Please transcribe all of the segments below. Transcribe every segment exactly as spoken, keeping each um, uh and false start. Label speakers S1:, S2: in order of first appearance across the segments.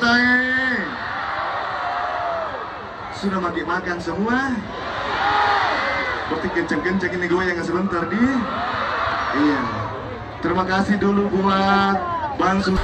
S1: santai. Sudah mati makan semua? Berarti kenceng-kenceng ini gue yang sebentar di. Iya. Terima kasih dulu buat Bang Su.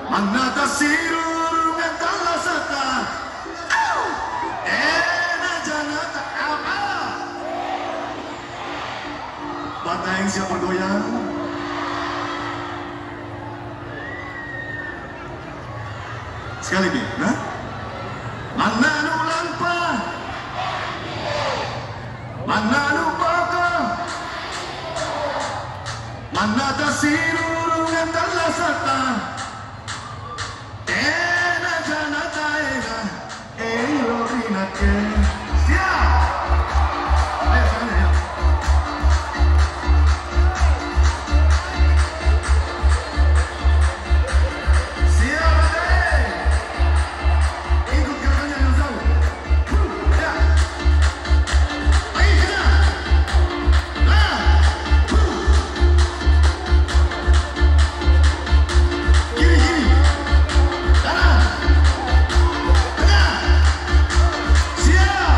S1: Manata sirur ngentala sata. Ena janata apa? Batang siap bergoyang. Sekali lagi, nah? Mana nu lampa? Mana nu baka? Mana tasirur ngentala sata. Ena janata ena elo rinake. Siap. Ayo sana ya. Siap deh. Ikut gerakannya yang jauh. Ya. Ayo sana. Nah. Gini gini. Sana. Tengah. Siap.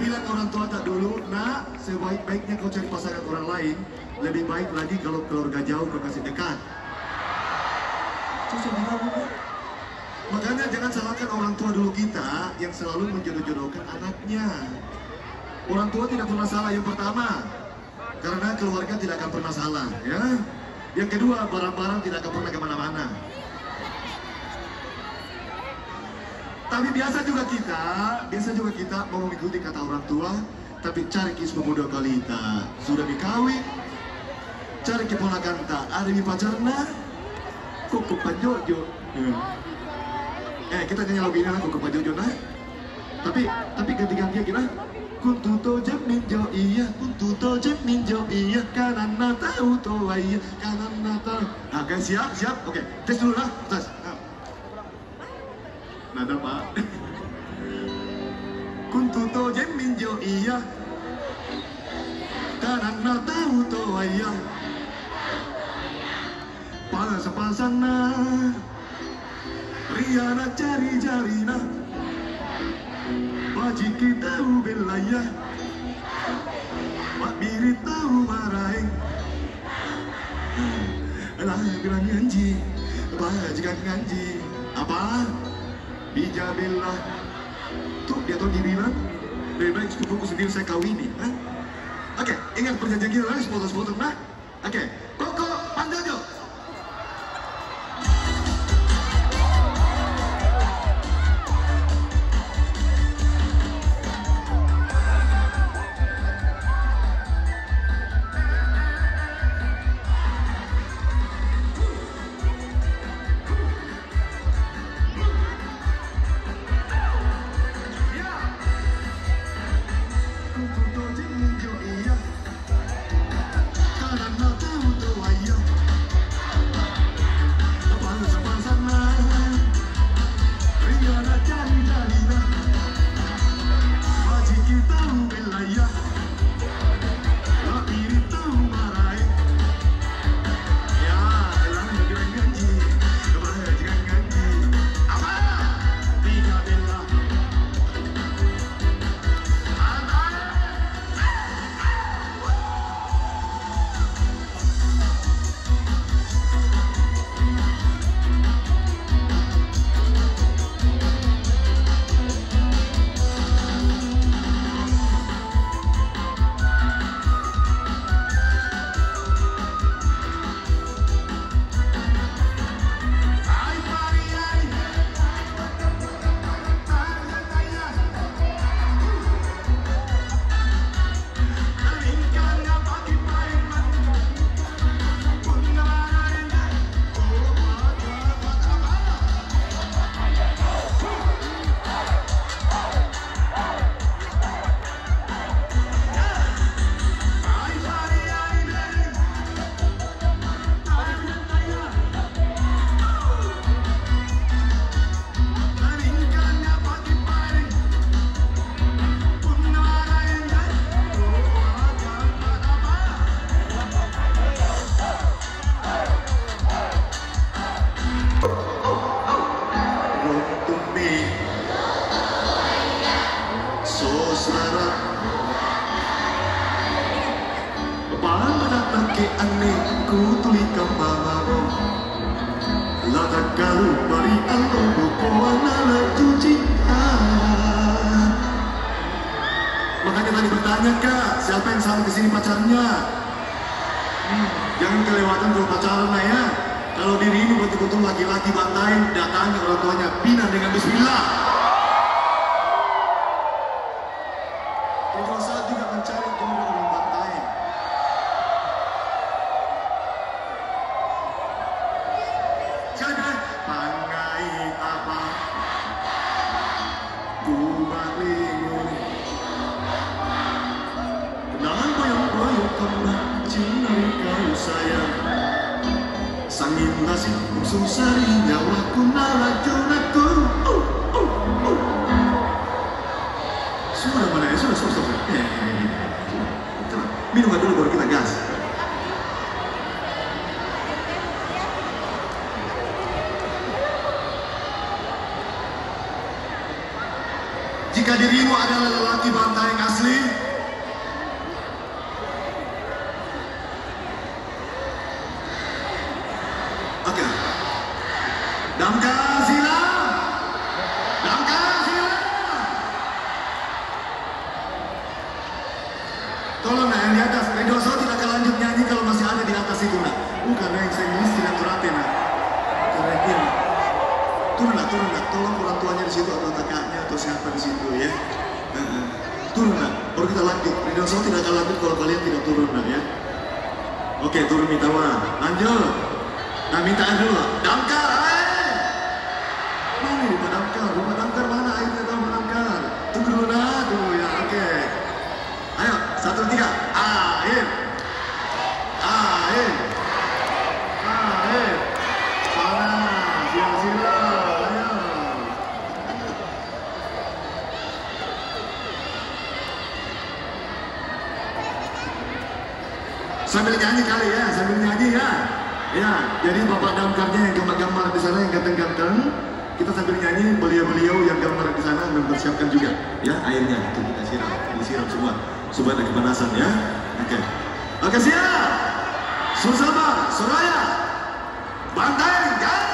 S1: bilang orang tua tak dulu, nak, sebaik-baiknya kau cari pasangan orang lain, lebih baik lagi kalau keluarga jauh kau kasih dekat. Susah bilang, makanya jangan salahkan orang tua dulu kita yang selalu menjodoh-jodohkan anaknya. Orang tua tidak pernah salah yang pertama, karena keluarga tidak akan pernah salah, ya. Yang kedua, barang-barang tidak akan pernah kemana-mana. Tapi biasa juga kita, biasa juga kita mau mengikuti kata orang tua, tapi cari kisah pemuda kalita sudah dikawin, cari keponakan tak ada di pacarna, kok kepajojo. Ya. Eh kita nyanyi lagu ini lah, kok kepajojo nah. Tapi tapi ganti-gantian kita. Kuntu tojem ninjo iya, kuntu tojem ninjo iya, kanan na tahu to iya, kanan na tahu. Nah guys, siap siap, oke, tes dulu lah, tes. Nada pak. Kuntu tojem ninjo iya, kanan na tahu to iya, panas pasana, riana cari jarina. Wajib kita ubelaya, Pak Biri tahu marahin. Alah bilang ngaji, bajikan ngaji. Apa? Bijabillah. Tuh dia tuh dibilang, lebih baik sepupuku sendiri saya kawini. Huh? Oke, ingat perjanjian kita lah, sepotong-sepotong nah. Oke, Koko Panjojo. Makanya tadi bertanya kak, siapa yang sama kesini pacarnya? Hmm, jangan kelewatan kalau pacaran lah ya. Kalau diri ini betul-betul laki-laki bantai, datangi orang tuanya, pindah dengan bismillah. Kalau saat juga mencari jodoh orang bantai. Jangan pangai apa, ku balimu. Kenangan boyong-boyong kembang cinta kau sayang. Sangin nasib musuh sari nyawaku nalajunatku. Uh, uh, uh. Sudah mana ya? Sudah, sudah, sudah. Eh, eh, eh. Minum dulu baru kita gas. Jika dirimu adalah lelaki bantai yang asli, oke. Okay. Damkar sila, damkar sila. Tolong nah yang di atas, Redoso tidak akan lanjut nyanyi kalau masih ada di atas itu nak. Bukan yang saya nulis tidak teratin nak. Kira-kira. Turun nak, turun nak. Tolong orang tuanya di situ atau kakaknya atau siapa di situ ya. Uh, turun nak. Baru kita lanjut. Redoso tidak akan lanjut kalau kalian tidak turun nak ya. Oke, turun minta wah. Lanjut. Nah minta dulu. Damkar, air. Mana rumah damkar? Rumah damkar mana airnya tahu rumah damkar? Tunggu dulu nah, tuh ya. Oke. Okay. Ayo, satu tiga, air, air, air, panas, sila-sila, ayo. Sambil nyanyi kali ya, sambil nyanyi ya. Ya, jadi bapak damkarnya yang gambar-gambar di sana yang ganteng-ganteng, kita sambil nyanyi, beliau-beliau yang gambar di sana mempersiapkan juga, ya airnya itu kita siram, disiram semua. Supaya ada kepanasan ya. Oke. Okay. Oke okay, siap. Susama, Suraya. Bantai gas.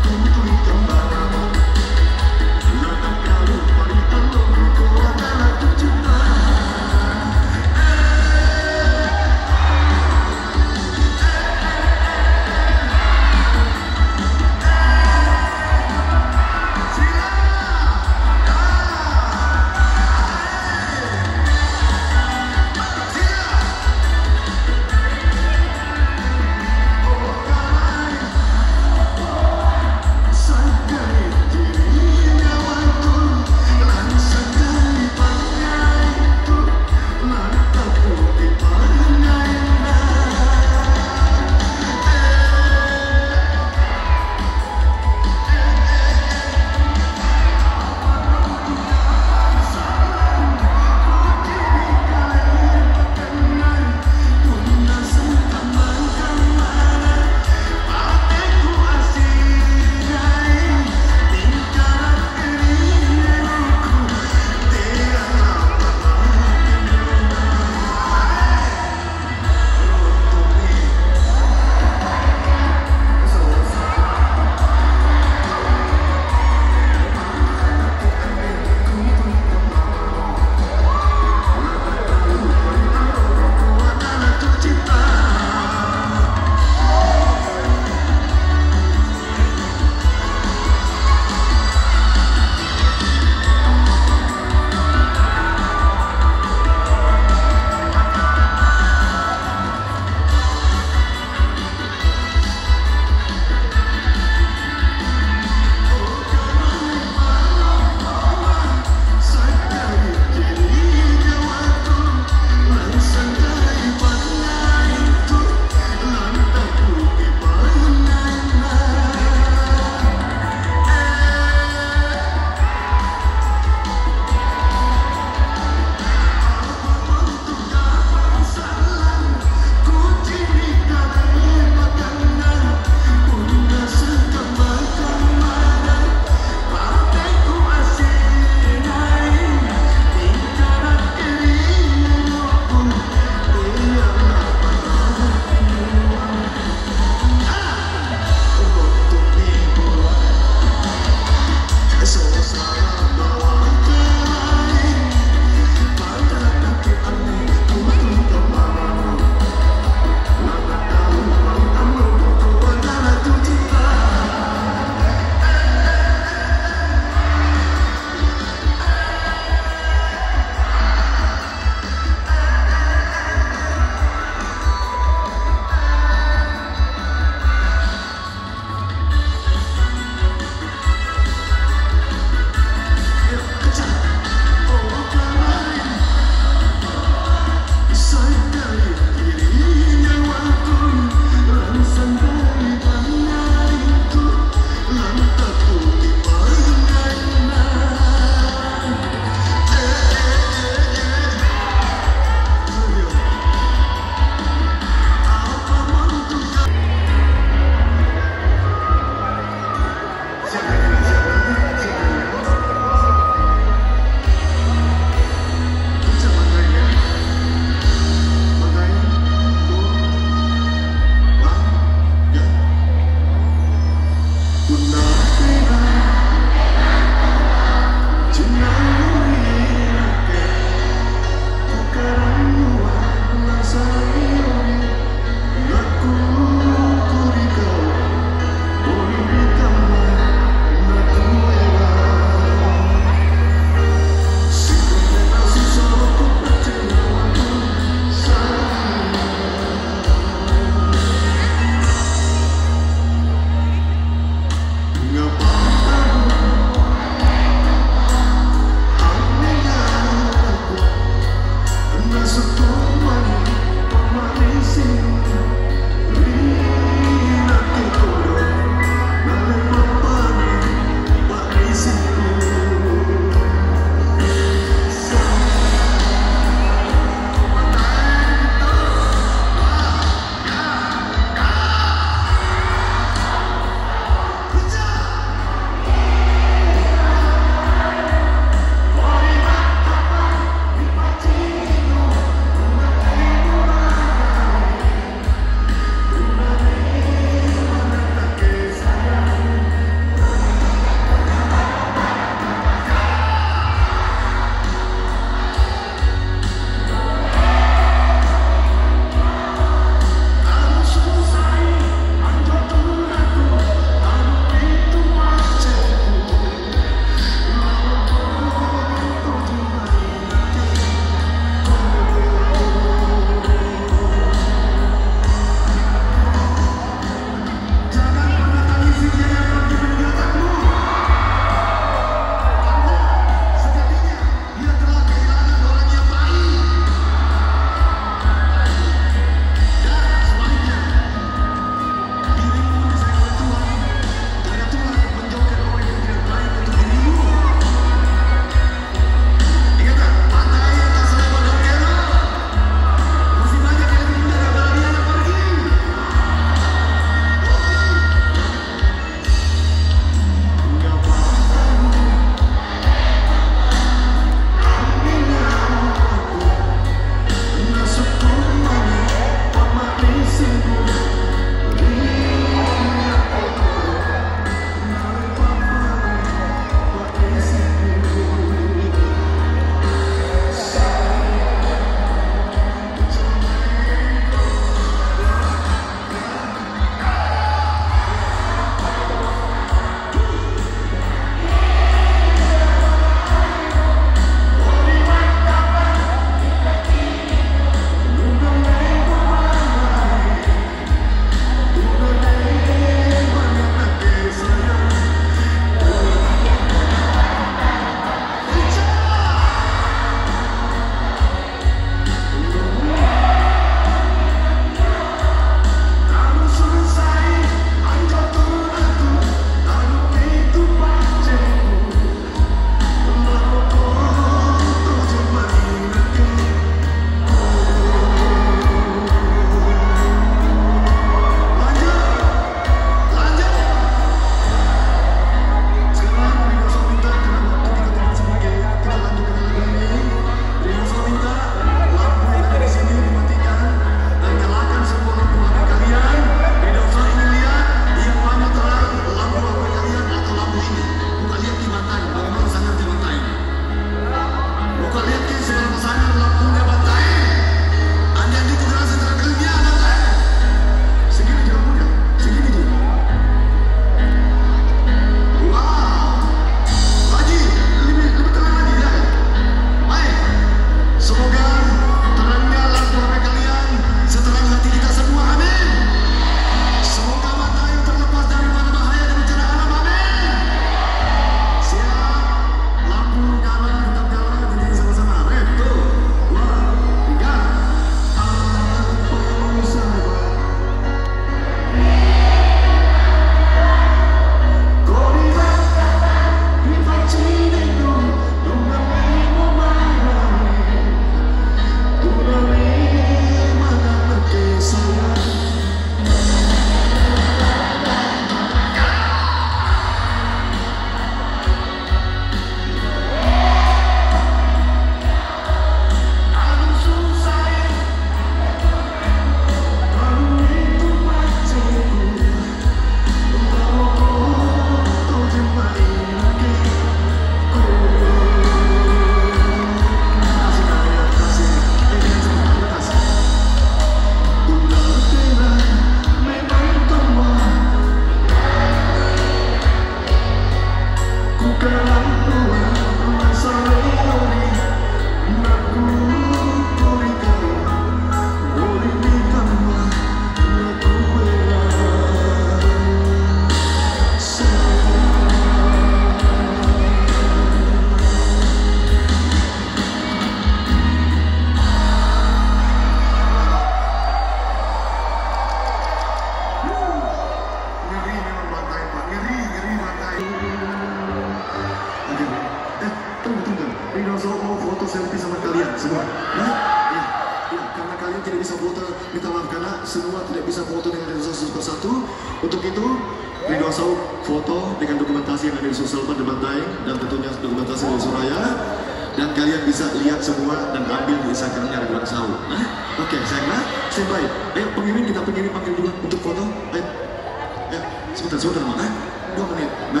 S1: Untuk itu, Ridwan Sauk foto dengan dokumentasi yang ada di Sulselman dan Bantai, dan tentunya dokumentasi dari Suraya. Dan kalian bisa lihat semua dan ambil di Instagramnya Ridwan Sauk. Nah, oke, okay, sayangnya, standby. Ayo pengirim, kita pengirim panggil dulu untuk foto. Ayo, ayo, sebentar, sebentar, mana? Dua menit, nah.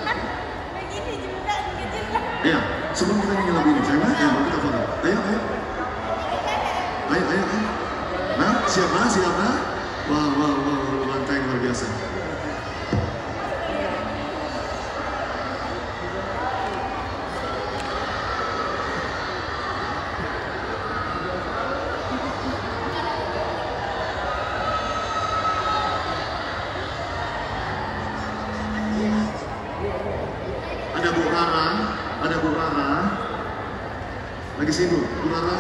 S1: Iya, sebelum kita nyanyi lagu ini, sayangnya, ya, mau kita foto. Ayo, ayo. Ayo, ayo, ayo. Nah, siap nah, siap nah. Wah, wah, wah, Bantai luar biasa. Ada Bu Rara, ada Bu Rara. Lagi sibuk, Bu Rara.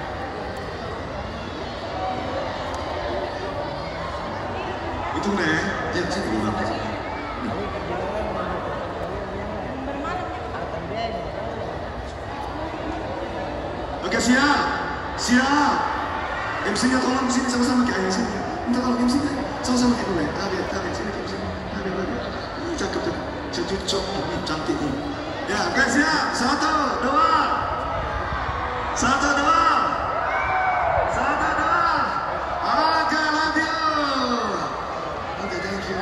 S1: Itu nih, ya sini Bu Rara. Oke, siap, siap. M C-nya tolong sini sama-sama kayak ayah sini. Minta tolong M C-nya sama-sama kayak gue. Tarik, tarik sini, M C-nya. Tarik lagi. Cakep tuh. Cocok ini cantik ini. Ya, oke siap. Satu, dua. Satu, dua. Satu, dua. Oke, love you. Oke, thank you.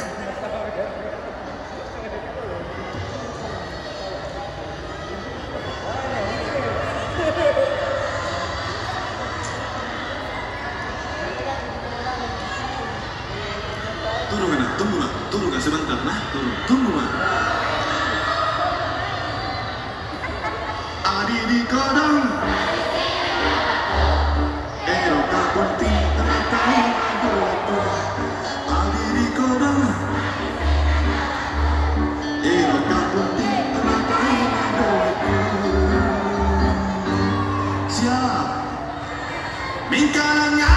S1: Turun mana? Tunggu lah, tunggu lah sebentar nah, turun, tunggu lah. Adi di kodong, eroka putih teratai lagu. Adi di kodong, eroka putih teratai lagu. Siap, mingkalanya.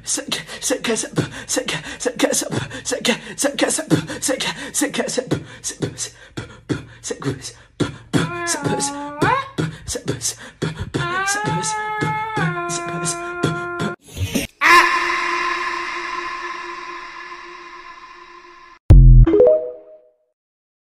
S2: Segue,